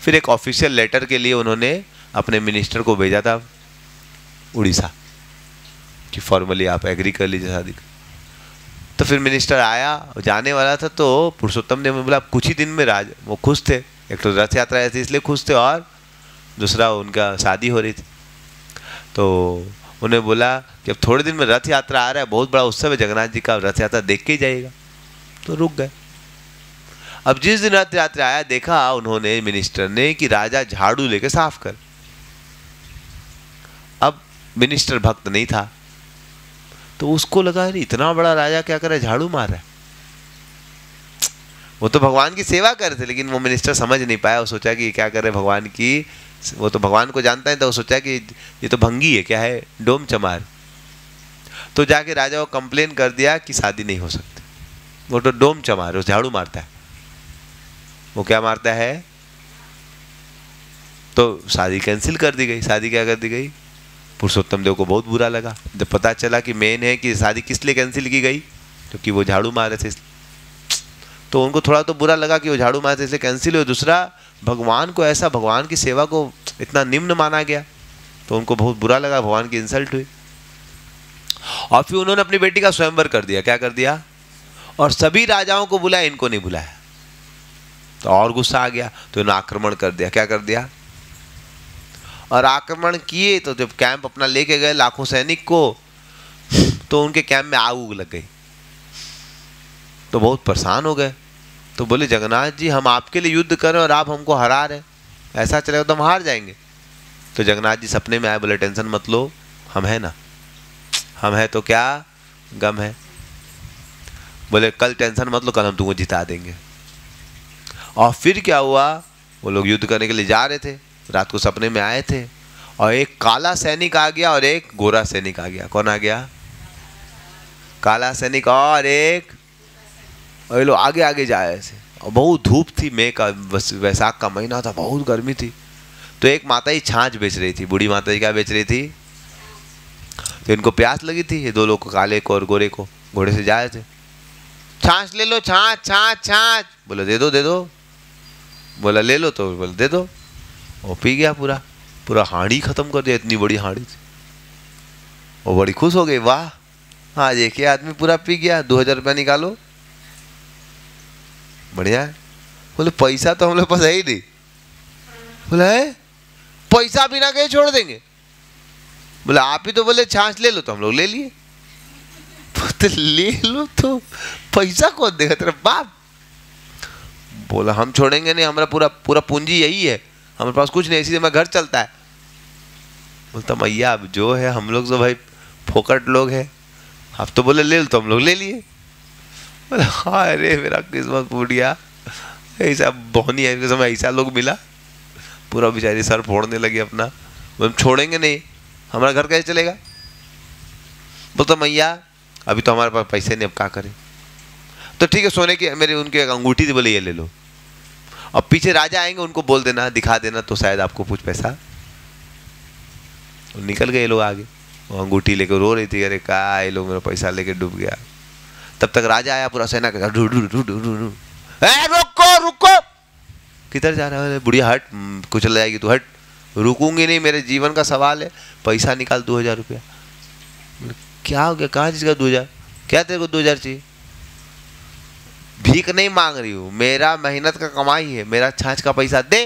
फिर एक official letter के लिए उन्होंने अपने मिनिस्टर को भेजा था उड़ीसा कि फॉर्मली आप एग्री कर लीजिए शादी। तो फिर मिनिस्टर आया, जाने वाला था, तो पुरुषोत्तम देव ने बोला कुछ ही दिन में वो खुश थे, एक तो रथ यात्रा ऐसी इसलिए खुश थे और दूसरा उनका शादी हो रही थी। तो उन्हें बोला कि अब थोड़े दिन में रथ यात्रा आ रहा है, बहुत बड़ा उत्सव है, जगन्नाथ जी का रथ यात्रा देख के ही जाइएगा। तो रुक गए। अब जिस दिन रथ यात्रा आया, देखा उन्होंने मिनिस्टर ने कि राजा झाड़ू लेके साफ कर। अब मिनिस्टर भक्त नहीं था, तो उसको लगा इतना बड़ा राजा क्या कर रहा है, झाड़ू मार रहा है। वो तो भगवान की सेवा कर रहे थे, लेकिन वो मिनिस्टर समझ नहीं पाया। वो सोचा कि क्या कर रहे भगवान की, वो तो भगवान को जानता है, तो वो सोचा कि ये तो भंगी है, क्या है, डोम चमार। तो जाके राजा को कंप्लेन कर दिया कि शादी नहीं हो सकती, वो तो डोम चमार, वो झाड़ू मारता है। वो क्या मारता है? तो शादी कैंसिल कर दी गई। शादी क्या कर दी गई? पुरुषोत्तम देव को बहुत बुरा लगा जब पता चला कि मेन है कि शादी किस लिए कैंसिल की गई, क्योंकि वो झाड़ू मार रहे थे। तो उनको थोड़ा तो बुरा लगा कि वो झाड़ू मारते इसलिए कैंसिल हुई। दूसरा, भगवान को ऐसा, भगवान की सेवा को इतना निम्न माना गया, तो उनको बहुत बुरा लगा, भगवान की इंसल्ट हुई। और फिर उन्होंने अपनी बेटी का स्वयंवर कर दिया। क्या कर दिया? और सभी राजाओं को बुलाया, इनको नहीं बुलाया। तो और गुस्सा आ गया, तो इन्होंने आक्रमण कर दिया। क्या कर दिया? और आक्रमण किए तो जब कैंप अपना लेके गए लाखों सैनिक को, तो उनके कैंप में आग उग लग गई। तो बहुत परेशान हो गए। तो बोले जगन्नाथ जी, हम आपके लिए युद्ध कर रहे हैं और आप हमको हरा रहे हैं, ऐसा चलेगा तो हम हार जाएंगे। तो जगन्नाथ जी सपने में आए, बोले टेंशन मत लो, हम है ना, हम है तो क्या गम है। बोले कल टेंशन मत लो, कल हम तुमको जिता देंगे। और फिर क्या हुआ, वो लोग युद्ध करने के लिए जा रहे थे, रात को सपने में आए थे, और एक काला सैनिक आ गया और एक गोरा सैनिक आ गया। कौन आ गया? काला सैनिक और एक, और ये लोग आगे आगे जाए ऐसे। और बहुत धूप थी, मई का, वैसाख का महीना था, बहुत गर्मी थी। तो एक माता जी छाछ बेच रही थी, बूढ़ी माता जी क्या बेच रही थी? तो इनको प्यास लगी थी, ये दो लोग को, काले को और गोरे को, घोड़े से जा रहे थे। छाछ ले लो, छाछ छाछ छाछ। बोले दे दो दे दो। बोला ले लो, तो बोले दे दो। वो पी गया, पूरा पूरा हांडी खत्म कर दिया, इतनी बड़ी हांडी थी। वो बड़ी खुश हो गई, वाह आज एक ही आदमी पूरा पी गया, 2000 रुपया निकालो, बढ़िया है। बोले पैसा तो हम लोग पास है ही नहीं। बोला है पैसा बिना कहीं छोड़ देंगे। बोला आप ही तो बोले छाछ ले लो, तो हम लोग ले लिए। तो ले लो तो पैसा कौन देगा, तेरा बाप। बोला हम छोड़ेंगे नहीं, हमारा पूरा पूरा पूंजी यही है, हमारे पास कुछ नहीं, इसी से मेरा घर चलता है। बोलता मैया अब जो है, हम लोग तो भाई फोकट लोग हैं, आप तो बोले ले लो, तो हम लोग ले लिए। बोला हाँ अरे मेरा किस्मत फूट गया, ऐसा बोनी है के समय ऐसा लोग मिला। पूरा बेचारी सर फोड़ने लगी अपना, हम छोड़ेंगे नहीं, हमारा घर कैसे चलेगा। बोलता मैया अभी तो हमारे पास पैसे नहीं, अब क्या करें। तो ठीक है, सोने की मेरी उनकी एक अंगूठी थी, बोले ये ले लो। अब पीछे राजा आएंगे, उनको बोल देना, दिखा देना, तो शायद आपको कुछ पैसा। निकल गए लोग आगे, वो अंगूठी लेकर रो रही थी, अरे क्या ये लोग मेरा पैसा लेके डूब गया। तब तक राजा आया, पूरा सेना के रुको रुको, किधर जा रहा है, बुढ़िया हट, कुचल जाएगी तू, हट। रुकूंगी नहीं, मेरे जीवन का सवाल है, पैसा निकाल 2000 रुपया। क्या हो गया, कहाँ चीज का 2000, क्या तेरे को 2000 चाहिए? भीख नहीं मांग रही हूं, मेरा मेहनत का कमाई है, मेरा छाछ का पैसा दे।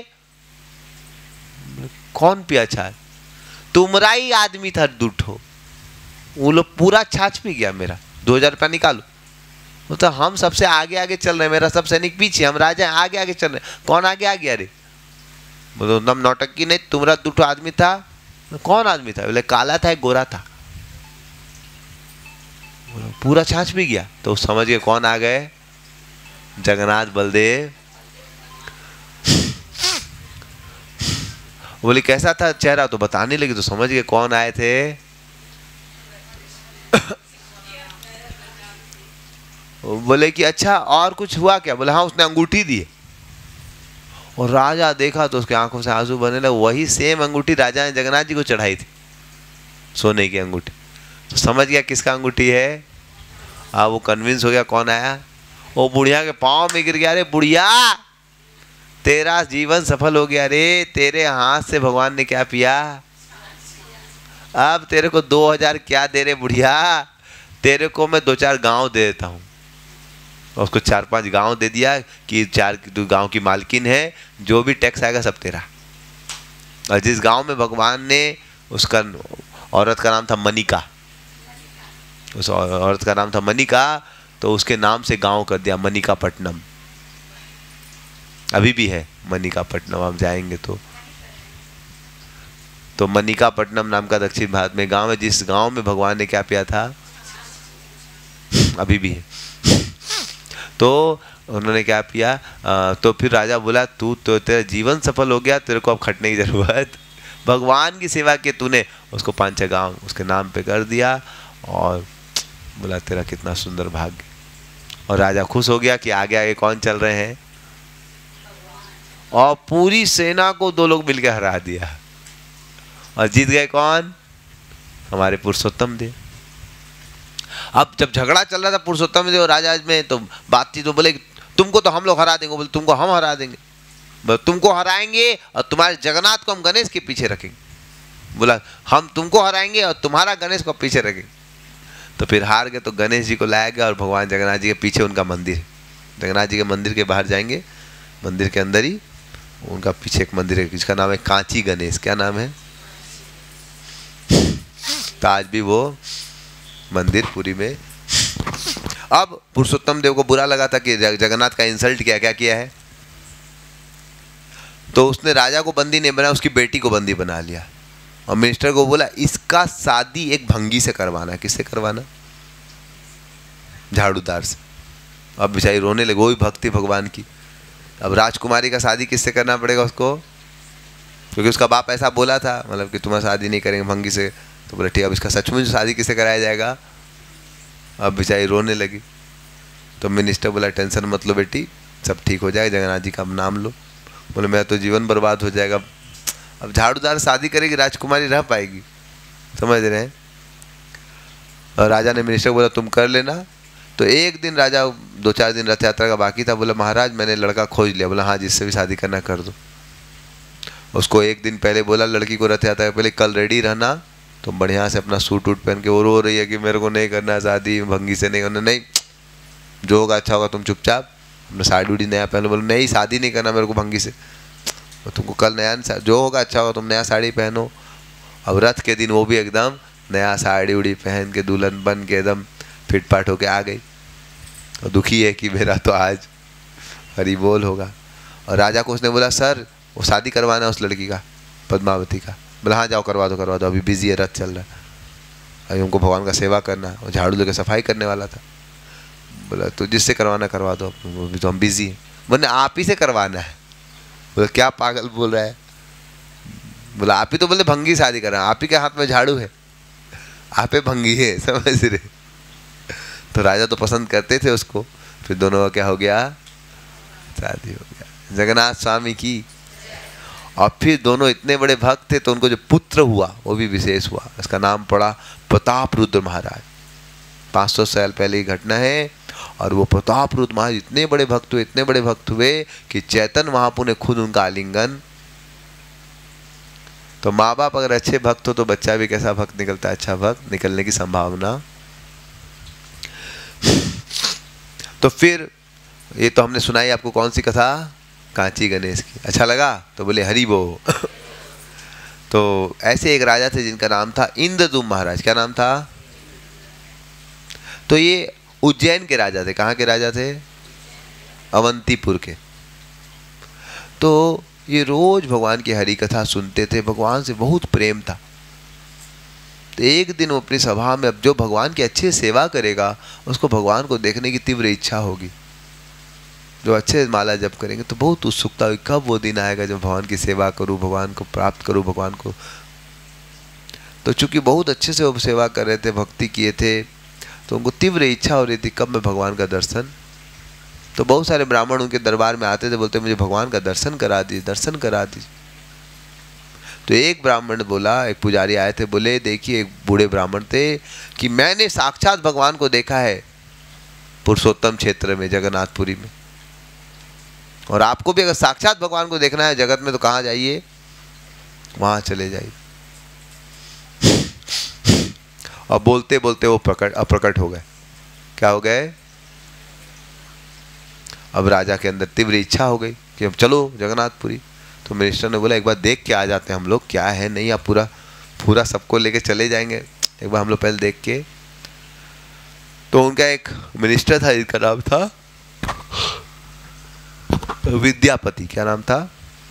कौन पिया छाछ? तुम्हारा ही आदमी था दूठो, वो लोग पूरा छाछ पी गया मेरा, 2000 रुपया निकालो। तो हम सबसे आगे आगे चल रहे हैं, मेरा सब सैनिक पीछे, हम राजा आगे आगे चल रहे हैं, कौन आगे आ गया रे? बोलो तुम नौटंकी नहीं, तुम्हारा दूठो आदमी था। कौन आदमी था? बोले काला था, एक गोरा था, पूरा छाछ पी गया। तो समझ गए कौन आ गए, जगन्नाथ बलदेव। बोले कैसा था चेहरा, तो बताने लगी, तो समझ गए कौन आए थे। बोले कि अच्छा और कुछ हुआ क्या? बोले हाँ उसने अंगूठी दी। और राजा देखा तो उसके आंखों से आंसू बहने लगे। वही सेम अंगूठी राजा ने जगन्नाथ जी को चढ़ाई थी, सोने की अंगूठी। तो समझ गया किसका अंगूठी है। वो कन्विंस हो गया कौन आया। वो बुढ़िया के पाँव में गिर गया, अरे बुढ़िया तेरा जीवन सफल हो गया रे, तेरे हाथ से भगवान ने क्या पिया, अब तेरे को 2000 क्या दे रहे बुढ़िया, तेरे को मैं 2-4 गांव दे देता हूँ। उसको 4-5 गांव दे दिया कि 4 गांव की मालकिन है, जो भी टैक्स आएगा सब तेरा। और जिस गांव में भगवान ने, उसका औरत का नाम था मनिका, उस औरत का नाम था मनिका, तो उसके नाम से गांव कर दिया मनिकापट्टनम। अभी भी है मनिकापट्टनम, आप जाएंगे तो मनिकापट्टनम नाम का दक्षिण भारत में गांव है, जिस गांव में भगवान ने क्या पिया था, अभी भी है। तो उन्होंने क्या पिया, तो फिर राजा बोला तू तो, तेरा जीवन सफल हो गया, तेरे को अब खटने की जरूरत, भगवान की सेवा के तूने उसको 5-6 गांव उसके नाम पे कर दिया। और बोला तेरा कितना सुंदर भाग्य। और राजा खुश हो गया कि आगे आगे कौन चल रहे हैं, और पूरी सेना को 2 लोग मिलकर हरा दिया। और जीत गए कौन, हमारे पुरुषोत्तम देव। अब जब झगड़ा चल रहा था पुरुषोत्तम देव और राजा में, तो बातचीत तो बोले तुमको तो हम लोग हरा देंगे, बोले तुमको हम हरा देंगे, बोले तुमको हराएंगे और तुम्हारे जगन्नाथ को हम गणेश के पीछे रखेंगे। बोला हम तुमको हराएंगे और तुम्हारा गणेश को पीछे रखेंगे। तो फिर हार गए तो गणेश जी को लाया गया और भगवान जगन्नाथ जी के पीछे उनका मंदिर है। जगन्नाथ जी के मंदिर के बाहर जाएंगे, मंदिर के अंदर ही उनका पीछे एक मंदिर है जिसका नाम है कांची गणेश। क्या नाम है, तो आज भी वो मंदिर पुरी में। अब पुरुषोत्तम देव को बुरा लगा था कि जगन्नाथ का इंसल्ट क्या किया है, तो उसने राजा को बंदी नहीं बनाया, उसकी बेटी को बंदी बना लिया। और मिनिस्टर को बोला इसका शादी एक भंगी से करवाना। किससे करवाना, झाड़ूदार से। अब बेचारी रोने लगी, वो भी भक्ति भगवान की। अब राजकुमारी का शादी किससे करना पड़ेगा उसको, क्योंकि उसका बाप ऐसा बोला था, मतलब कि तुम्हारा शादी नहीं करेंगे भंगी से। तो बोले ठीक है, अब इसका सचमुच शादी किससे कराया जाएगा। अब बेचारी रोने लगी, तो मिनिस्टर बोला टेंशन मत लो बेटी, सब ठीक हो जाएगा, जगन्नाथ जी का नाम लो। बोले मेरा तो जीवन बर्बाद हो जाएगा। अब झाड़ूदार शादी करेगी, राजकुमारी रह पाएगी, समझ रहे हैं। और राजा ने मिनिस्टर को बोला तुम कर लेना। तो एक दिन राजा 2-4 दिन रथ यात्रा का बाकी था, बोला महाराज मैंने लड़का खोज लिया। बोला हाँ जिससे भी शादी करना कर दो। उसको एक दिन पहले बोला लड़की को रथ यात्रा पहले कल रेडी रहना, तुम बढ़िया से अपना सूट वूट पहन के। वो रो रही है कि मेरे को नहीं करना शादी, भंगी से नहीं करना। नहीं, जो होगा अच्छा होगा, तुम चुपचाप अपना साड़ी उड़ी नया पहनो। बोलो नहीं शादी नहीं करना मेरे को भंगी से, तुमको कल नया, जो होगा अच्छा होगा, तुम नया साड़ी पहनो। अब रथ के दिन वो भी एकदम नया साड़ी उड़ी पहन के दुल्हन बन के एकदम फिटफाट होके आ गई। और दुखी है कि मेरा तो आज हरी बोल होगा। और राजा को उसने बोला सर वो शादी करवाना है उस लड़की का, पद्मावती का। बोला हाँ जाओ करवा दो, अभी बिजी है, रथ चल रहा है, अभी उनको भगवान का सेवा करना है। और झाड़ू लेकर सफाई करने वाला था। बोला तो जिससे करवाना करवा दो, अभी तो हम बिजी हैं। बोले आप ही से करवाना है। बोला क्या पागल बोल रहा है। बोला आप ही तो बोले भंगी शादी कर रहे हैं, आप ही के हाथ में झाड़ू है, आप ही भंगी है, समझ रहे। तो राजा तो पसंद करते थे उसको। फिर दोनों का क्या हो गया, शादी हो गया। जगन्नाथ स्वामी की। और फिर दोनों इतने बड़े भक्त थे तो उनको जो पुत्र हुआ वो भी विशेष हुआ। इसका नाम पड़ा प्रताप रुद्र महाराज। 500 साल पहले की घटना है। और वो प्रताप रुद्र महाराज इतने बड़े भक्त हुए, इतने बड़े भक्त हुए कि चैतन्य महाप्रभु ने खुद उनका आलिंगन। तो माँ बाप अगर अच्छे भक्त हो तो बच्चा भी कैसा भक्त निकलता है, अच्छा भक्त निकलने की संभावना। तो फिर ये तो हमने सुनाई आपको कौन सी कथा, कांची गणेश की। अच्छा लगा तो बोले हरि बोल। तो ऐसे एक राजा थे जिनका नाम था इंद्रदुम्न महाराज। क्या नाम था। तो ये उज्जैन के राजा थे। कहाँ के राजा थे, अवंतीपुर के। तो ये रोज भगवान की हरि कथा सुनते थे, भगवान से बहुत प्रेम था। तो एक दिन वो अपनी सभा में, अब जो भगवान की अच्छी सेवा करेगा उसको भगवान को देखने की तीव्र इच्छा होगी। जो अच्छे माला जप करेंगे तो बहुत उत्सुकता हुई कब वो दिन आएगा जब भगवान की सेवा करूं, भगवान को प्राप्त करूं, भगवान को। तो चूंकि बहुत अच्छे से वो सेवा कर रहे थे, भक्ति किए थे, तो उनको तीव्र इच्छा हो रही थी कब मैं भगवान का दर्शन। तो बहुत सारे ब्राह्मण उनके दरबार में आते थे, बोलते मुझे भगवान का दर्शन करा दीजिए, दर्शन करा दीजिए। तो एक ब्राह्मण बोला, एक पुजारी आए थे, बोले देखिए एक बूढ़े ब्राह्मण थे कि मैंने साक्षात भगवान को देखा है पुरुषोत्तम क्षेत्र में, जगन्नाथपुरी में। और आपको भी अगर साक्षात भगवान को देखना है जगत में तो कहाँ जाइए, वहां चले जाइए। और बोलते बोलते वो अप्रकट हो गए। क्या हो गए? अब राजा के अंदर तीव्र इच्छा हो गई कि अब चलो जगन्नाथपुरी। तो मिनिस्टर ने बोला एक बार देख के आ जाते हैं हम लोग, क्या है नहीं, आप पूरा पूरा सबको लेके चले जाएंगे, एक बार हम लोग पहले देख के। तो उनका एक मिनिस्टर था जिसका नाम था विद्यापति। क्या नाम था?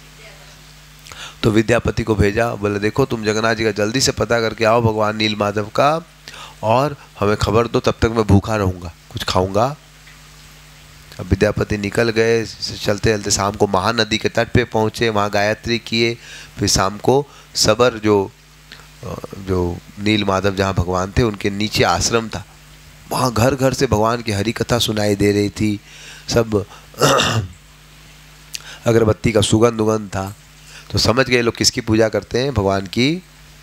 तो विद्यापति को भेजा, बोले देखो तुम जगन्नाथ जी का जल्दी से पता करके आओ भगवान नील माधव का, और हमें खबर दो, तब तक मैं भूखा रहूँगा, कुछ खाऊंगा। अब विद्यापति निकल गए, चलते चलते शाम को महानदी के तट पे पहुँचे, वहाँ गायत्री किए। फिर शाम को सबर जो नील माधव जहाँ भगवान थे उनके नीचे आश्रम था, वहाँ घर घर से भगवान की हरि कथा सुनाई दे रही थी। सब अगरबत्ती का सुगंध उगंध था। तो समझ गए लोग किसकी पूजा करते हैं, भगवान की।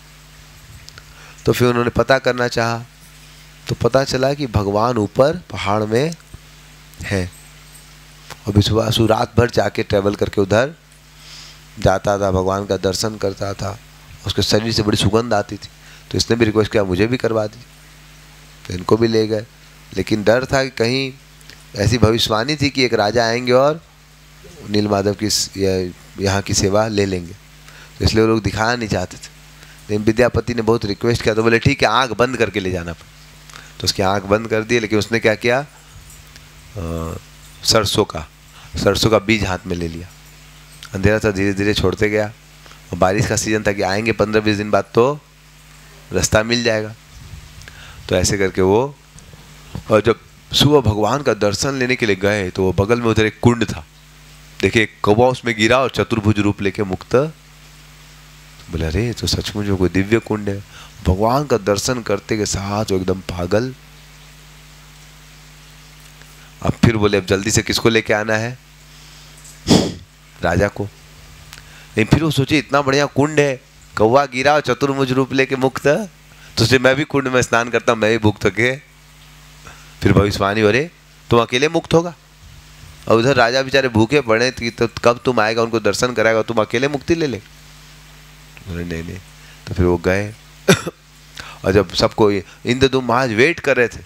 तो फिर उन्होंने पता करना चाहा, तो पता चला कि भगवान ऊपर पहाड़ में है। और विश्वासु रात भर जाके ट्रैवल करके उधर जाता था, भगवान का दर्शन करता था। उसके शरीर से बड़ी सुगंध आती थी। तो इसने भी रिक्वेस्ट किया मुझे भी करवा दी। तो इनको भी ले गए, लेकिन डर था कि कहीं ऐसी भविष्यवाणी थी कि एक राजा आएंगे और नील माधव की यहाँ की सेवा ले लेंगे, तो इसलिए वो लोग दिखाना नहीं चाहते थे। लेकिन विद्यापति ने बहुत रिक्वेस्ट किया, तो बोले ठीक है आँख बंद करके ले जाना। तो उसकी आँख बंद कर दी, लेकिन उसने क्या किया, सरसों का बीज हाथ में ले लिया। अंधेरा था, धीरे धीरे छोड़ते गया। और बारिश का सीजन था कि आएंगे 15-20 दिन बाद तो रास्ता मिल जाएगा। तो ऐसे करके वो, और जब सुबह भगवान का दर्शन लेने के लिए गए तो वो बगल में उधर एक कुंड था। देखिए कौवा उसमें गिरा और चतुर्भुज रूप लेके मुक्त। बोले अरे तो सचमुच में कोई दिव्य कुंड है। भगवान का दर्शन करते के साथ वो एकदम पागल। अब फिर बोले अब जल्दी से किसको लेके आना है, राजा को। लेकिन फिर वो सोचे इतना बढ़िया कुंड है, कौवा गिरा और चतुर्भुज रूप लेके मुक्त, तो सोचे मैं भी कुंड में स्नान करता हूँ, मैं भी मुक्त होके। फिर भविष्यवाणी, अरे तुम अकेले मुक्त होगा, और उधर राजा बेचारे भूखे पड़े, तो कब तुम आएगा उनको दर्शन कराएगा, तुम अकेले मुक्ति ले ले। बोले नहीं। तो फिर वो गए और जब सबको इंद्रदुम्न महाराज वेट कर रहे थे,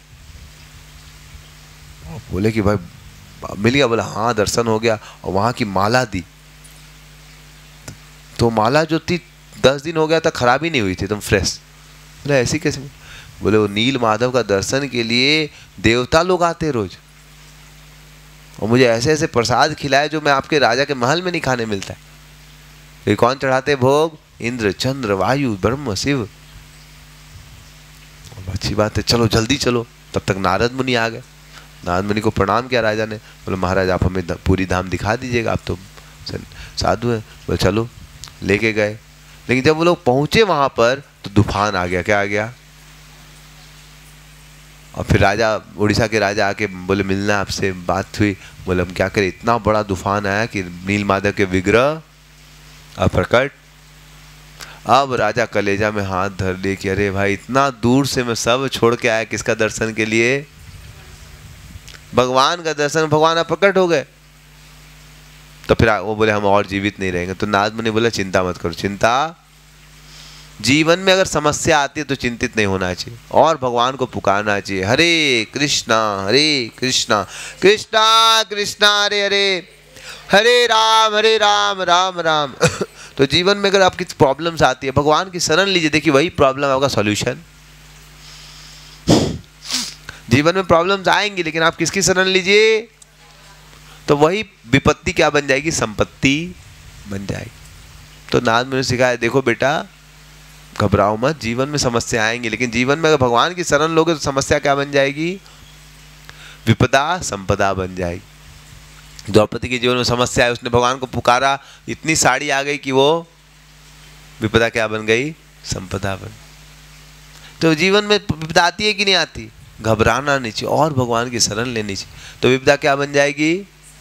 बोले कि भाई मिल गया? बोला हाँ दर्शन हो गया। और वहाँ की माला दी, तो माला जो थी 10 दिन हो गया था, खराब ही नहीं हुई थी, एकदम फ्रेश। बोले ऐसी कैसे? बोले वो नील माधव का दर्शन के लिए देवता लोग आते रोज, और मुझे ऐसे ऐसे प्रसाद खिलाए जो मैं आपके राजा के महल में नहीं खाने मिलता है। ये कौन चढ़ाते भोग? इंद्र, चंद्र, वायु, ब्रह्म, शिव। अच्छी बात है, चलो जल्दी चलो। तब तक नारद मुनि आ गए। नारद मुनि को प्रणाम किया राजा ने। बोले महाराज आप हमें पूरी धाम दिखा दीजिएगा, आप तो साधु हैं। बोले चलो, लेके गए। लेकिन जब वो लोग पहुंचे वहां पर तो तूफान आ गया। क्या आ गया? और फिर राजा, उड़ीसा के राजा आके बोले मिलना आपसे, बात हुई। बोले हम क्या करें, इतना बड़ा तूफान आया कि नील माधव के विग्रह अप्रकट। अब राजा कलेजा में हाथ धर ले कि अरे भाई इतना दूर से मैं सब छोड़ के आया किसका दर्शन के लिए? भगवान का दर्शन। भगवान अप्रकट हो गए। तो फिर वो बोले हम और जीवित नहीं रहेंगे। तो नारद मुनि बोले चिंता मत करो। चिंता, जीवन में अगर समस्या आती है तो चिंतित नहीं होना चाहिए और भगवान को पुकारना चाहिए। हरे कृष्णा कृष्णा कृष्णा हरे हरे, हरे राम राम राम। तो जीवन में अगर आपकी प्रॉब्लम्स आती है, भगवान की शरण लीजिए। देखिए वही प्रॉब्लम आपका सॉल्यूशन। जीवन में प्रॉब्लम्स आएंगी, लेकिन आप किसकी शरण लीजिए तो वही विपत्ति क्या बन जाएगी? संपत्ति बन जाएगी। तो नारद मुनि ने सिखाया, देखो बेटा घबराओ मत, जीवन में समस्या आएंगी, लेकिन जीवन में अगर भगवान की शरण लोगे तो समस्या क्या बन जाएगी? विपदा संपदा बन जाएगी। द्रौपदी के जीवन में समस्या है, उसने भगवान को पुकारा, इतनी साड़ी आ गई कि वो विपदा क्या बन गई? संपदा बन। तो जीवन में विपदा आती है कि नहीं आती? घबराना नहीं चाहिए और भगवान की शरण लेनी चाहिए, तो विपदा क्या बन जाएगी?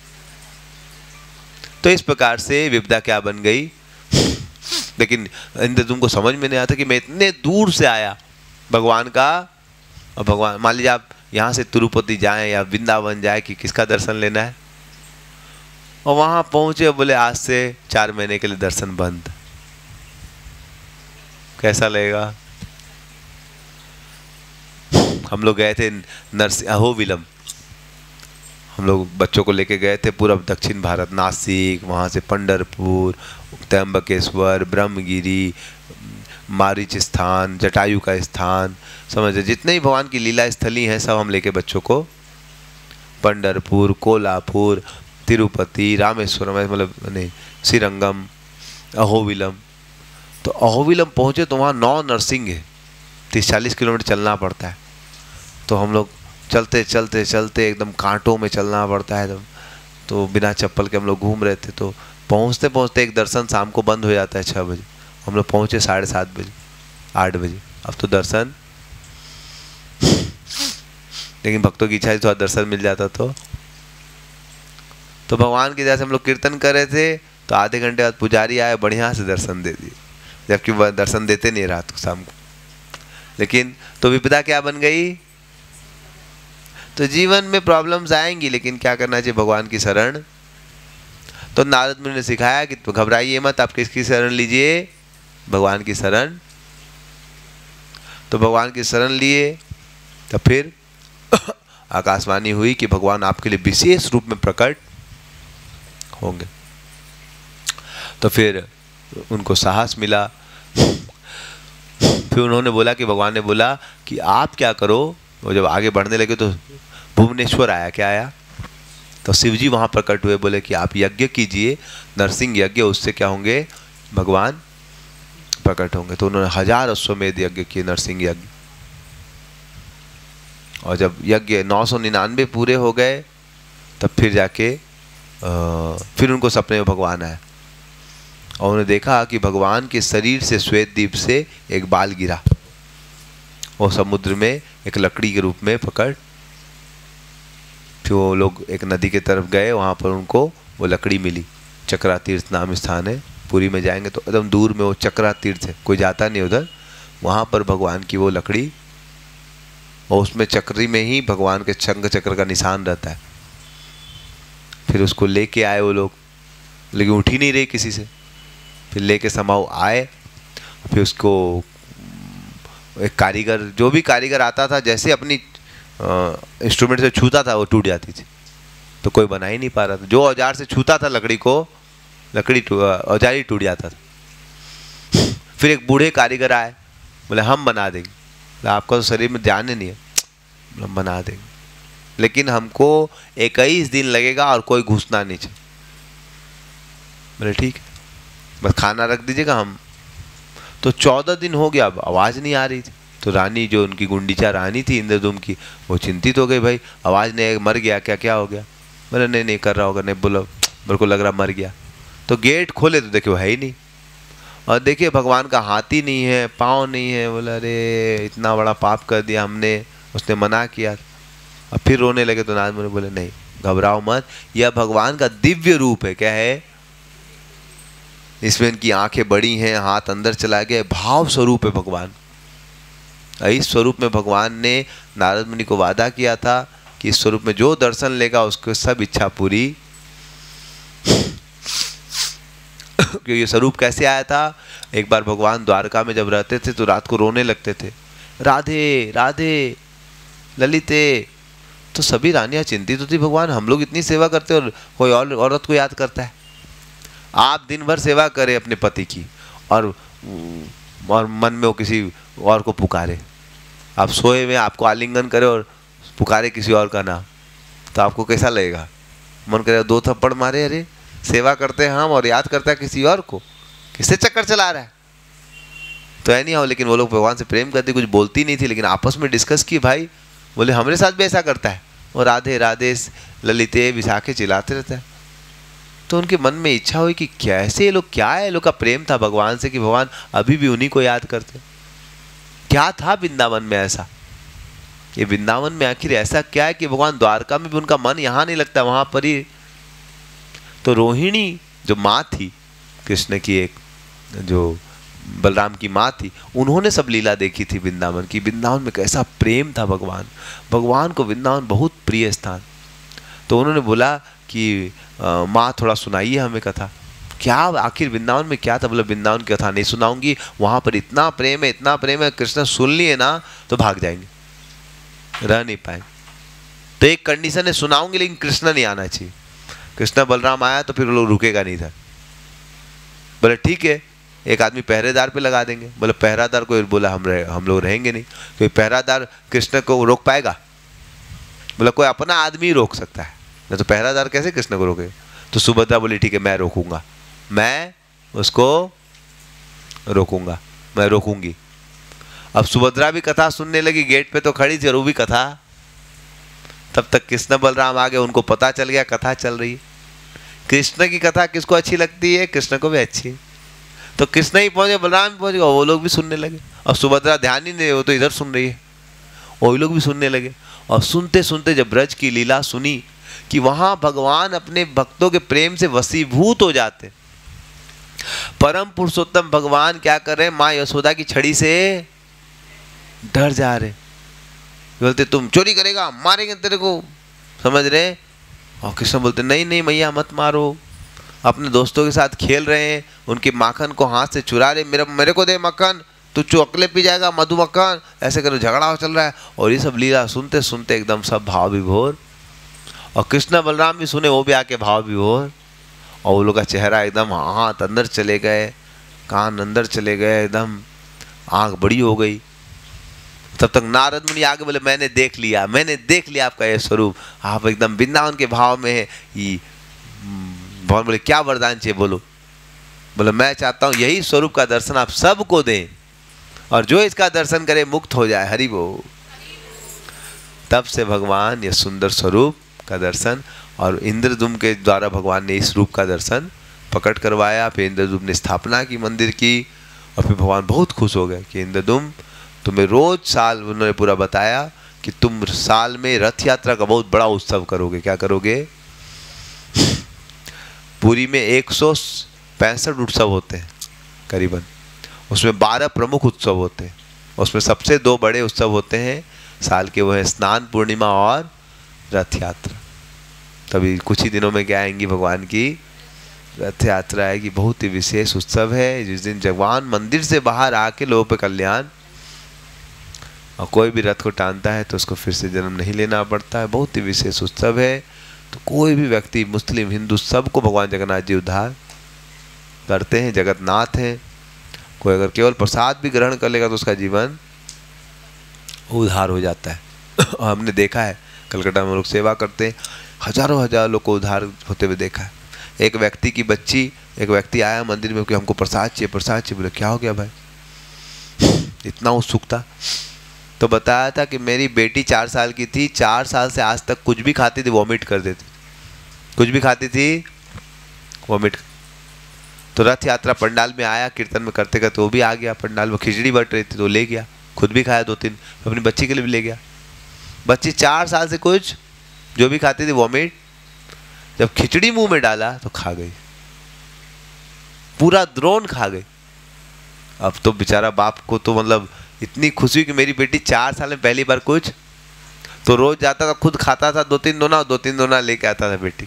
तो इस प्रकार से विपदा क्या बन गई? लेकिन इंद्रदुम्न को समझ में नहीं आता कि मैं इतने दूर से आया भगवान का, और भगवान मान लीजिए आप यहाँ से तिरुपति जाएं या वृंदावन जाए कि किसका दर्शन लेना है? और वहां पहुंचे, बोले आज से 4 महीने के लिए दर्शन बंद। कैसा लगेगा? हम लोग गए थे अहोबिलम, हम लोग बच्चों को लेके गए थे पूरा दक्षिण भारत, नासिक, वहाँ से पंढरपुर, त्र्यंबकेश्वर, ब्रह्मगिरी, मारीच स्थान, जटायु का स्थान, समझे जितने ही भगवान की लीला स्थली हैं सब हम लेके बच्चों को, पंढरपुर, कोल्हापुर, तिरुपति, रामेश्वरम, मतलब नहीं श्रीरंगम, अहोबिलम। तो अहोबिलम पहुँचे तो वहाँ 9 नरसिंह है, 30-40 किलोमीटर चलना पड़ता है। तो हम लोग चलते चलते चलते एकदम कांटों में चलना पड़ता है एकदम, तो बिना चप्पल के हम लोग घूम रहे थे। तो पहुँचते पहुँचते एक दर्शन शाम को बंद हो जाता है 6 बजे, हम लोग पहुँचे 7:30 बजे, 8 बजे। अब तो दर्शन, लेकिन भक्तों की इच्छा थी थोड़ा दर्शन मिल जाता। तो भगवान की दया से हम लोग कीर्तन कर रहे थे, तो आधे घंटे बाद पुजारी आए, बढ़िया से दर्शन दे दिए, जबकि वह दर्शन देते नहीं रात को, शाम को। लेकिन तो विपदा क्या बन गई? तो जीवन में प्रॉब्लम्स आएंगी, लेकिन क्या करना चाहिए? भगवान की शरण। तो नारद मुनि ने सिखाया कि तो घबराइए मत, आप किसकी शरण लीजिए? भगवान की शरण। तो भगवान की शरण लिए, तो फिर आकाशवाणी हुई कि भगवान आपके लिए विशेष रूप में प्रकट होंगे। तो फिर उनको साहस मिला। फिर उन्होंने बोला कि भगवान ने बोला कि आप क्या करो। वो जब आगे बढ़ने लगे तो भुवनेश्वर आया, क्या आया? तो शिव जी वहाँ प्रकट हुए, बोले कि आप यज्ञ कीजिए, नरसिंह यज्ञ, उससे क्या होंगे? भगवान प्रकट होंगे। तो उन्होंने 1000 अश्वमेध यज्ञ किए, नरसिंह यज्ञ। और जब यज्ञ 999 पूरे हो गए, तब फिर जाके फिर उनको सपने में भगवान आया और उन्होंने देखा कि भगवान के शरीर से श्वेत द्वीप से एक बाल गिरा, वो समुद्र में एक लकड़ी के रूप में पकड़। फिर वो लोग एक नदी के तरफ गए, वहाँ पर उनको वो लकड़ी मिली। चक्रा तीर्थ नाम स्थान है, पुरी में जाएंगे तो एकदम दूर में वो चक्रा तीर्थ है, कोई जाता नहीं उधर। वहाँ पर भगवान की वो लकड़ी, और उसमें चक्री में ही भगवान के शंख चक्र का निशान रहता है। फिर उसको लेके आए वो लोग, लेकिन उठ ही नहीं रही किसी से। फिर लेके समाओ आए, फिर उसको एक कारीगर, जो भी कारीगर आता था, जैसे अपनी इंस्ट्रूमेंट से छूता था वो टूट जाती थी, तो कोई बना ही नहीं पा रहा था। जो औजार से छूता था लकड़ी को, लकड़ी औजार ही टूट जाता था। फिर एक बूढ़े कारीगर आए, बोले हम बना देंगे। आपका तो शरीर में जान ही नहीं है, हम बना देंगे, लेकिन हमको 21 दिन लगेगा और कोई घुसना नहीं चाहिए। बोले ठीक है, बस खाना रख दीजिएगा हम। तो 14 दिन हो गया, अब आवाज़ नहीं आ रही थी। तो रानी, जो उनकी गुंडीचा रानी थी इंद्रदुम्न की, वो चिंतित हो गई, भाई आवाज़ नहीं, मर गया क्या, क्या हो गया? बोले नहीं नहीं कर रहा होगा, नहीं बोलो मेरे को लग रहा मर गया। तो गेट खोले तो देखे वो है ही नहीं, और देखिए भगवान का हाथ ही नहीं है, पाँव नहीं है। बोला अरे इतना बड़ा पाप कर दिया हमने, उसने मना किया। अब फिर रोने लगे। तो नारद मुनि बोले नहीं घबराओ मत, यह भगवान का दिव्य रूप है। क्या है? इसमें इनकी आंखें बड़ी हैं, हाथ अंदर चला गया, भाव स्वरूप है भगवान। इस स्वरूप में भगवान ने नारद मुनि को वादा किया था कि इस स्वरूप में जो दर्शन लेगा उसको सब इच्छा पूरी। क्योंकि ये स्वरूप कैसे आया था? एक बार भगवान द्वारका में जब रहते थे तो रात को रोने लगते थे, राधे राधे ललिते। तो सभी रानियां चिंतित होती, भगवान हम लोग इतनी सेवा करते और कोई और औरत को याद करता है। आप दिन भर सेवा करें अपने पति की, और मन में वो किसी और को पुकारे। आप सोए में आपको आलिंगन करे और पुकारे किसी और का नाम, तो आपको कैसा लगेगा? मन करे 2 थप्पड़ मारे। अरे सेवा करते हैं हम और याद करता है किसी और को, किससे चक्कर चला रहा है? तो है नहीं हो। लेकिन वो लोग भगवान से प्रेम करते, कुछ बोलती नहीं थी, लेकिन आपस में डिस्कस की। भाई बोले हमारे साथ भी ऐसा करता है, और राधे राधे ललिते विशाखे चिल्लाते रहता है। तो उनके मन में इच्छा हुई कि कैसे ये लोग, क्या है ये लोग का प्रेम था भगवान से कि भगवान अभी भी उन्हीं को याद करते। क्या था वृंदावन में ऐसा? ये वृंदावन में आखिर ऐसा क्या है कि भगवान द्वारका में भी उनका मन यहाँ नहीं लगता, वहां पर ही। तो रोहिणी जो माँ थी कृष्ण की, एक जो बलराम की माँ थी, उन्होंने सब लीला देखी थी वृंदावन की। वृंदावन में कैसा प्रेम था भगवान को, वृंदावन बहुत प्रिय स्थान। तो उन्होंने बोला कि माँ थोड़ा सुनाइए हमें कथा। क्या आखिर वृंदावन में क्या था? बोला वृंदावन की कथा नहीं सुनाऊंगी, वहाँ पर इतना प्रेम है, इतना प्रेम है, कृष्ण सुन लिए ना तो भाग जाएंगे, रह नहीं पाएंगे। तो एक कंडीशन है, सुनाऊंगी लेकिन कृष्ण नहीं आना चाहिए। कृष्ण बलराम आया तो फिर वो लोग रुकेगा नहीं था। बोले ठीक है, एक आदमी पहरेदार पे लगा देंगे। बोले पहरादार को बोला हम लोग रहेंगे नहीं, क्योंकि पहरादार कृष्ण को रोक पाएगा? बोला कोई अपना आदमी रोक सकता है, नहीं तो पहरादार कैसे कृष्ण को रोके? तो सुभद्रा बोली ठीक है मैं रोकूंगा, मैं उसको रोकूंगा, मैं रोकूंगी। अब सुभद्रा भी कथा सुनने लगी, गेट पे तो खड़ी थी और वो भी कथा। तब तक कृष्ण बलराम आ गए, उनको पता चल गया कथा चल रही है। कृष्ण की कथा किसको अच्छी लगती है? कृष्ण को भी अच्छी है। तो कृष्ण ही पहुंचे, बलराम भी पहुंच गए, वो लोग भी सुनने लगे। और सुभद्रा ध्यान ही नहीं, वो तो इधर सुन रही है, वो लोग भी सुनने लगे। और सुनते सुनते जब ब्रज की लीला सुनी कि वहां भगवान अपने भक्तों के प्रेम से वशीभूत हो जाते, परम पुरुषोत्तम भगवान क्या कर रहे हैं, माँ यशोदा की छड़ी से डर जा रहे, बोलते तुम चोरी करेगा मारेंगे तेरे को, समझ रहे? और कृष्ण बोलते नहीं नहीं मैया मत मारो, अपने दोस्तों के साथ खेल रहे हैं, उनके माखन को हाथ से चुरा रहे, मेरे को दे मक्खन, तू चौकले पी जाएगा मधु मक्खन, ऐसे करो, झगड़ा चल रहा है। और ये सब लीला सुनते सुनते एकदम सब भाव विभोर। और कृष्ण बलराम भी सुने, वो भी आके भाव विभोर। और वो लोग का चेहरा एकदम हाथ अंदर चले गए, कान अंदर चले गए, एकदम आंख बड़ी हो गई। तब तक नारद मुनि आगे बोले मैंने देख लिया आपका ये स्वरूप, आप एकदम वृंदावन के भाव में है। भगवान बोले क्या वरदान चाहिए बोलो? बोले मैं चाहता हूँ यही स्वरूप का दर्शन आप सबको दें, और जो इसका दर्शन करे मुक्त हो जाए। हरि बोल। तब से भगवान ये सुंदर स्वरूप का दर्शन, और इंद्रदुम्न के द्वारा भगवान ने इस रूप का दर्शन प्रकट करवाया। फिर इंद्रदुम्न ने स्थापना की मंदिर की, और फिर भगवान बहुत खुश हो गए कि इंद्रदुम्न तुम्हें रोज साल, उन्होंने पूरा बताया कि तुम साल में रथ यात्रा का बहुत बड़ा उत्सव करोगे। क्या करोगे? पुरी में 165 उत्सव होते हैं करीबन, उसमें 12 प्रमुख उत्सव होते हैं। उसमें सबसे 2 बड़े उत्सव होते हैं साल के, वो है स्नान पूर्णिमा और रथ यात्रा। तभी कुछ ही दिनों में क्या आएंगी भगवान की रथ यात्रा आएगी। बहुत ही विशेष उत्सव है, जिस दिन भगवान मंदिर से बाहर आके लोगों पे कल्याण, और कोई भी रथ को टानता है तो उसको फिर से जन्म नहीं लेना पड़ता है। बहुत ही विशेष उत्सव है। तो कोई भी व्यक्ति, मुस्लिम हिंदू, सबको भगवान जगन्नाथ जी उद्धार करते हैं, जगन्नाथ हैं। कोई अगर केवल प्रसाद भी ग्रहण कर लेगा तो उसका जीवन उद्धार हो जाता है। और हमने देखा है कलकत्ता में लोग सेवा करते हैं, हजारों लोग को उद्धार होते हुए देखा है। एक व्यक्ति की बच्ची, एक व्यक्ति आया मंदिर में कि हमको प्रसाद चाहिए। बोले क्या हो गया भाई, इतना उत्सुकता? तो बताया था कि मेरी बेटी 4 साल की थी, 4 साल से आज तक कुछ भी खाती थी वॉमिट कर देती, कुछ भी खाती थी वॉमिट। तो रथ यात्रा पंडाल में आया, कीर्तन में करते करते वो भी आ गया पंडाल में, खिचड़ी बट रही थी तो ले गया, खुद भी खाया 2-3, अपनी बच्ची के लिए भी ले गया। बच्ची 4 साल से कुछ जो भी खाती थी वॉमिट, जब खिचड़ी मुंह में डाला तो खा गई, पूरा द्रोण खा गई। अब तो बेचारा बाप को तो मतलब इतनी खुशी कि मेरी बेटी 4 साल में पहली बार कुछ, तो रोज जाता था, खुद खाता था 2-3 दोना, 2-3 दोना लेके आता था बेटी।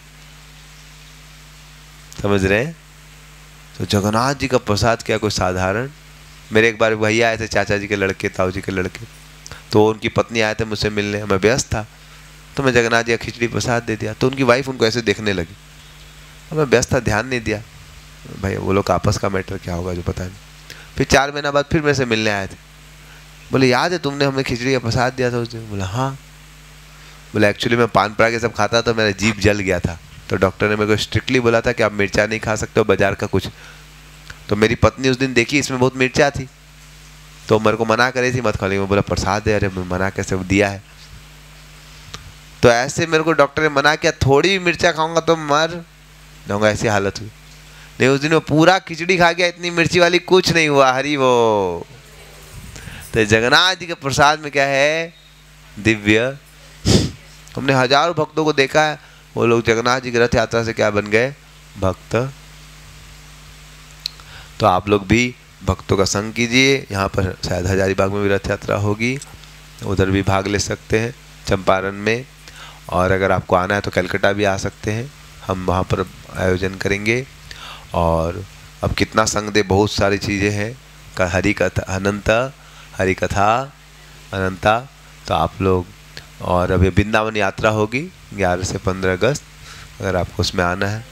समझ रहे हैं? तो जगन्नाथ जी का प्रसाद क्या कोई साधारण। मेरे एक बार भैया आए थे, चाचा जी के लड़के, ताऊ जी के लड़के, तो उनकी पत्नी आए थे मुझसे मिलने, मैं व्यस्त था, तो मैं जगन्नाथ जी का खिचड़ी प्रसाद दे दिया। तो उनकी वाइफ उनको ऐसे देखने लगी, और मैं व्यस्त था, ध्यान नहीं दिया। भाई वो लोग आपस का मैटर क्या होगा जो पता नहीं। फिर 4 महीना बाद फिर मेरे से मिलने आए थे, बोले याद है तुमने हमें खिचड़ी का प्रसाद दिया था उस दिन? बोला हाँ। बोले एक्चुअली मैं पान पराग सब खाता था, मेरा जीभ जल गया था, तो डॉक्टर ने मेरे को स्ट्रिक्टली बोला था कि आप मिर्चा नहीं खा सकते हो बाजार का कुछ। तो मेरी पत्नी उस दिन देखी इसमें बहुत मिर्चा थी, तो मेरे को मना करी थी मत खा। मैं बोला प्रसाद है, अरे मैं मना कैसे दिया है। तो ऐसे मेरे को डॉक्टर ने मना किया, थोड़ी भी मिर्चा खाऊंगा तो मर जाऊंगा, ऐसी हालत हुई। नहीं उस दिन वो पूरा खिचड़ी खा गया, इतनी मिर्ची वाली कुछ नहीं हुआ। हरि वो। तो जगन्नाथ जी के प्रसाद में क्या है? दिव्य। हमने हजारों भक्तों को देखा है, वो लोग जगन्नाथ जी की रथ यात्रा से क्या बन गए? भक्त। तो आप लोग भी भक्तों का संग कीजिए। यहाँ पर शायद हजारीबाग में भी रथ यात्रा होगी, उधर भी भाग ले सकते हैं, चंपारण में। और अगर आपको आना है तो कलकत्ता भी आ सकते हैं, हम वहाँ पर आयोजन करेंगे। और अब कितना संग दे, बहुत सारी चीज़ें हैं, हरि कथा अनंता, हरि कथा अनंता। तो आप लोग, और अभी वृंदावन यात्रा होगी 11 से 15 अगस्त, अगर आपको उसमें आना है।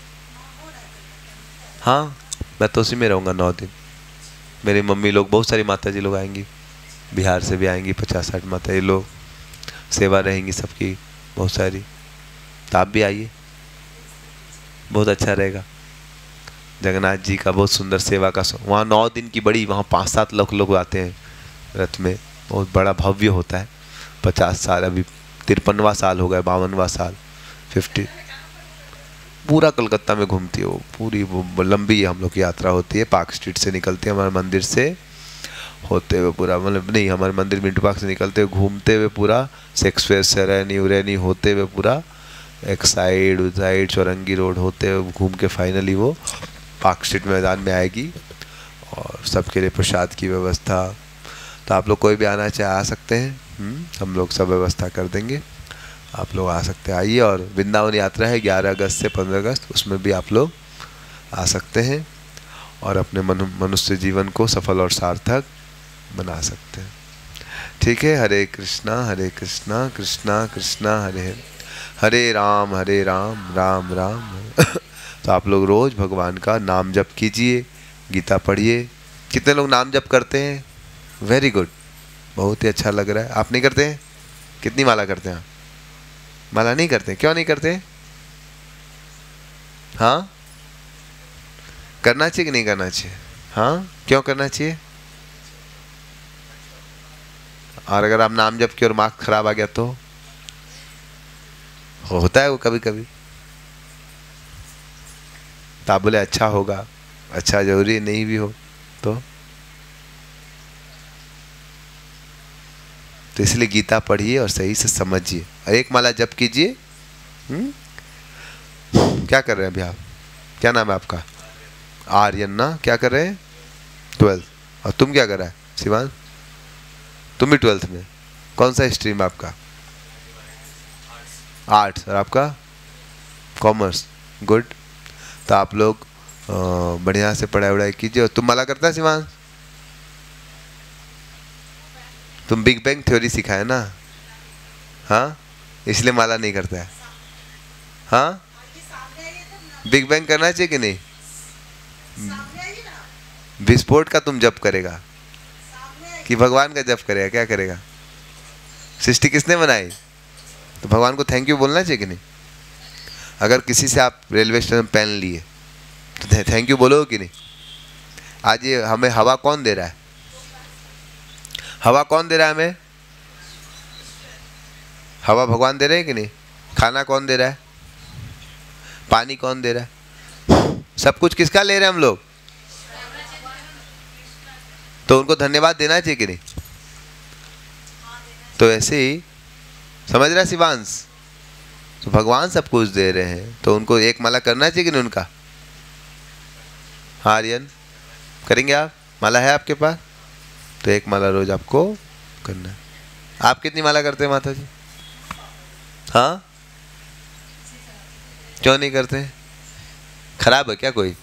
हाँ, मैं तो उसी में रहूँगा 9 दिन। मेरी मम्मी लोग, बहुत सारी माता जी लोग आएंगी, बिहार से भी आएंगी 50-60 माता जी लोग, सेवा रहेंगी सबकी बहुत सारी। तो आप भी आइए, बहुत अच्छा रहेगा। जगन्नाथ जी का बहुत सुंदर सेवा का, वहाँ 9 दिन की बड़ी, वहाँ 5-7 लाख लोग आते हैं रथ में, बहुत बड़ा भव्य होता है। 50 साल, अभी 53वां साल हो गया, 52वां साल, 50। पूरा कलकत्ता में घूमती है वो, पूरी वो लंबी हम लोग की यात्रा होती है। पार्क स्ट्रीट से निकलती है हमारे मंदिर से होते हुए, पूरा मतलब नहीं, हमारे मंदिर मिंटू पार्क से निकलते हुए घूमते हुए पूरा शेक्सपियर सरायनी उरैनी होते हुए पूरा एक साइड उस साइड चौरंगी रोड होते हुए घूम के फाइनली वो पार्क स्ट्रीट मैदान में आएगी। और सबके लिए प्रसाद की व्यवस्था, तो आप लोग कोई भी आना चाहे आ सकते हैं, हम लोग सब व्यवस्था कर देंगे, आप लोग आ सकते हैं, आइए। और वृंदावन यात्रा है 11 अगस्त से 15 अगस्त, उसमें भी आप लोग आ सकते हैं और अपने मनुष्य जीवन को सफल और सार्थक बना सकते हैं। ठीक है, हरे कृष्णा कृष्णा कृष्णा हरे हरे, हरे राम राम राम हरे। तो आप लोग रोज भगवान का नाम जप कीजिए, गीता पढ़िए। कितने लोग नाम जप करते हैं? वेरी गुड, बहुत ही अच्छा लग रहा है। आप नहीं करते हैं? कितनी माला करते हैं आप? माला नहीं करते? क्यों नहीं करते? हाँ, करना चाहिए कि नहीं करना चाहिए? हाँ, क्यों करना चाहिए? और अगर आप नाम जप किए और मार्क्स खराब आ गया तो होता है वो कभी कभी, तो आप बोले अच्छा होगा, अच्छा जरूरी नहीं भी हो तो इसलिए गीता पढ़िए और सही से समझिए और एक माला जप कीजिए। क्या कर रहे हैं अभी आप? क्या नाम है आपका? आर्यन ना? क्या कर रहे हैं? 12th। और तुम क्या कर रहा है शिवान? तुम भी 12th में? कौन सा स्ट्रीम आपका? आर्ट्स। और आपका? कॉमर्स। गुड। तो आप लोग बढ़िया से पढ़ाई वढ़ाई कीजिए। और तुम माला करता है शिवान? तुम बिग बैंग थ्योरी सिखाए ना? हाँ, इसलिए माला नहीं करता है। हाँ, बिग बैंग करना चाहिए कि नहीं? विस्फोट का तुम जप करेगा कि भगवान का जप करेगा? क्या करेगा? सृष्टि किसने बनाई? तो भगवान को थैंक यू बोलना चाहिए कि नहीं? अगर किसी से आप रेलवे स्टेशन पेन लिए तो थैंक यू बोलो कि नहीं? आज ये हमें हवा कौन दे रहा है? हवा कौन दे रहा है हमें? हवा भगवान दे रहे हैं कि नहीं? खाना कौन दे रहा है? पानी कौन दे रहा है? सब कुछ किसका ले रहे हैं हम लोग? तो उनको धन्यवाद देना चाहिए कि नहीं? तो ऐसे ही समझ रहा है शिवांश? तो भगवान सब कुछ दे रहे हैं तो उनको एक माला करना चाहिए कि नहीं उनका? हाँ आर्यन, करेंगे आप? माला है आपके पास? तो एक माला रोज आपको करना है। आप कितनी माला करते हैं माता जी? हाँ, क्यों नहीं करते? खराब है क्या कोई?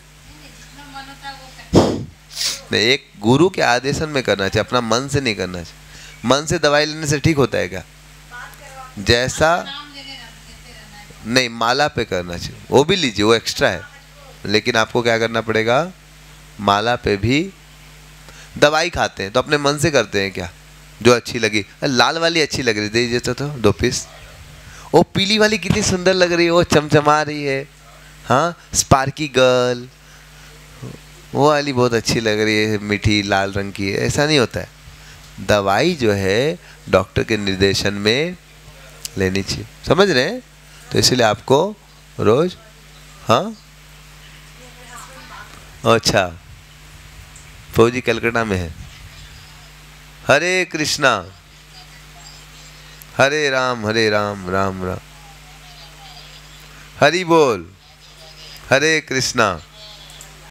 नहीं, एक गुरु के आदेशन में करना चाहिए, अपना मन से नहीं करना चाहिए। मन से दवाई लेने से ठीक होता है क्या? जैसा नहीं, माला पे करना चाहिए। वो भी लीजिए, वो एक्स्ट्रा है, लेकिन आपको क्या करना पड़ेगा? माला पे भी दवाई खाते हैं तो अपने मन से करते हैं क्या? जो अच्छी लगी, लाल वाली अच्छी लग रही, दीजिए तो 2 पीस। वो पीली वाली कितनी सुंदर लग रही है, वो चमचमा रही है, हाँ, स्पार्की गर्ल, वो वाली बहुत अच्छी लग रही है, मीठी लाल रंग की है। ऐसा नहीं होता है। दवाई जो है डॉक्टर के निर्देशन में लेनी चाहिए, समझ रहे हैं? तो इसलिए आपको रोज, हाँ, अच्छा, फौजी कलकत्ता में है। हरे कृष्णा हरे राम राम राम, हरि बोल, हरे कृष्णा